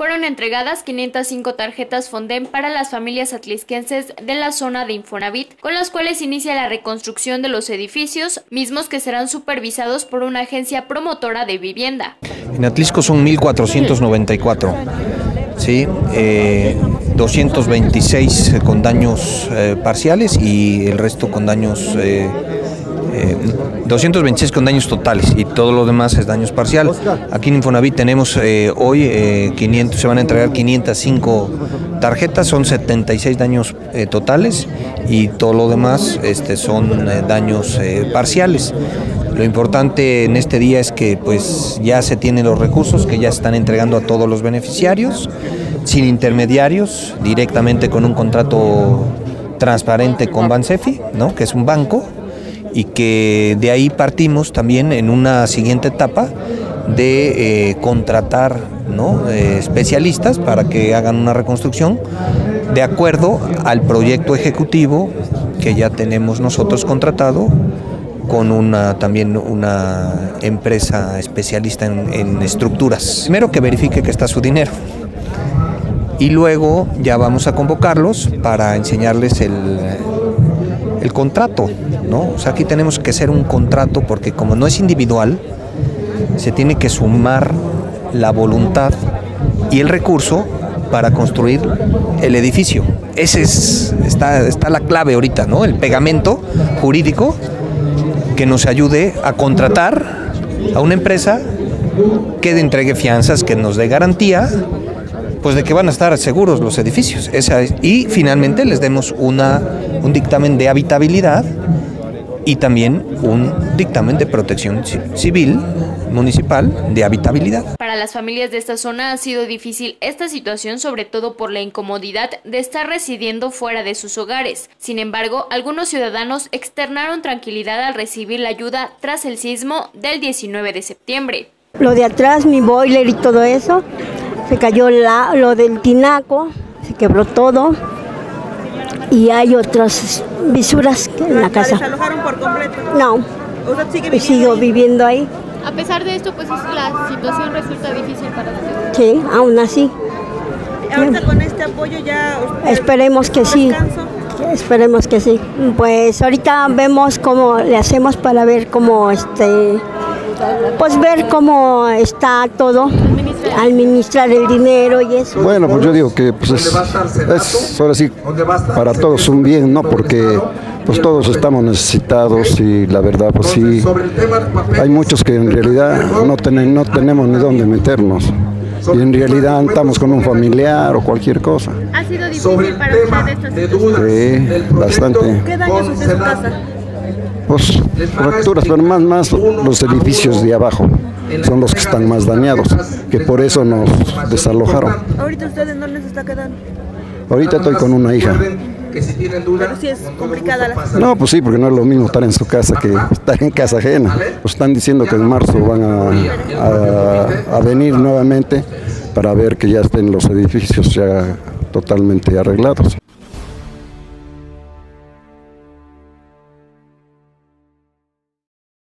Fueron entregadas 505 tarjetas Fondem para las familias atlisquenses de la zona de Infonavit, con las cuales inicia la reconstrucción de los edificios, mismos que serán supervisados por una agencia promotora de vivienda. En Atlisco son 1,494, ¿sí? 226 con daños parciales y el resto con daños 226 con daños totales y todo lo demás es daños parciales. Aquí en Infonavit tenemos hoy 500, se van a entregar 505 tarjetas, son 76 daños totales y todo lo demás son daños parciales. Lo importante en este día es que pues ya se tienen los recursos que ya se están entregando a todos los beneficiarios, sin intermediarios, directamente con un contrato transparente con Bansefi, ¿no? Que es un banco, y que de ahí partimos también en una siguiente etapa de contratar, ¿no? Especialistas para que hagan una reconstrucción de acuerdo al proyecto ejecutivo que ya tenemos nosotros contratado con también una empresa especialista en estructuras. Primero que verifique que está su dinero y luego ya vamos a convocarlos para enseñarles el contrato, ¿no? O sea, aquí tenemos que hacer un contrato porque como no es individual, se tiene que sumar la voluntad y el recurso para construir el edificio. Está la clave ahorita, ¿no? El pegamento jurídico que nos ayude a contratar a una empresa que entregue fianzas, que nos dé garantía, pues de que van a estar seguros los edificios. Y finalmente les demos un dictamen de habitabilidad y también un dictamen de protección civil municipal de habitabilidad. Para las familias de esta zona ha sido difícil esta situación, sobre todo por la incomodidad de estar residiendo fuera de sus hogares. Sin embargo, algunos ciudadanos externaron tranquilidad al recibir la ayuda tras el sismo del 19 de septiembre. Lo de atrás, mi boiler y todo eso, se cayó lo del tinaco, se quebró todo y hay otras visuras en la casa. ¿Se alojaron por completo? No, ¿Usted sigue viviendo sigo viviendo ahí. A pesar de esto, pues la situación resulta difícil para usted. Sí, aún así. Ahorita con este apoyo ya... Esperemos que sí. Esperemos que sí. Pues ahorita vemos cómo le hacemos para ver cómo pues ver cómo está todo, administrar el dinero y eso. Bueno, pues yo digo que pues es ahora sí para todos un bien, ¿no? Porque pues todos estamos necesitados y la verdad pues sí, hay muchos que en realidad no tenemos ni dónde meternos. Y en realidad estamos con un familiar o cualquier cosa. ¿Ha sido difícil para usted esta situación? Sí, bastante. ¿Qué daños hace su casa? Pues fracturas, pero más los edificios de abajo son los que están más dañados, que por eso nos desalojaron. ¿Ahorita usted en dónde se está quedando? Ahorita estoy con una hija. Pero sí es complicada la situación. No, pues sí, porque no es lo mismo estar en su casa que estar en casa ajena. Pues están diciendo que en marzo van a venir nuevamente para ver que ya estén los edificios ya totalmente arreglados.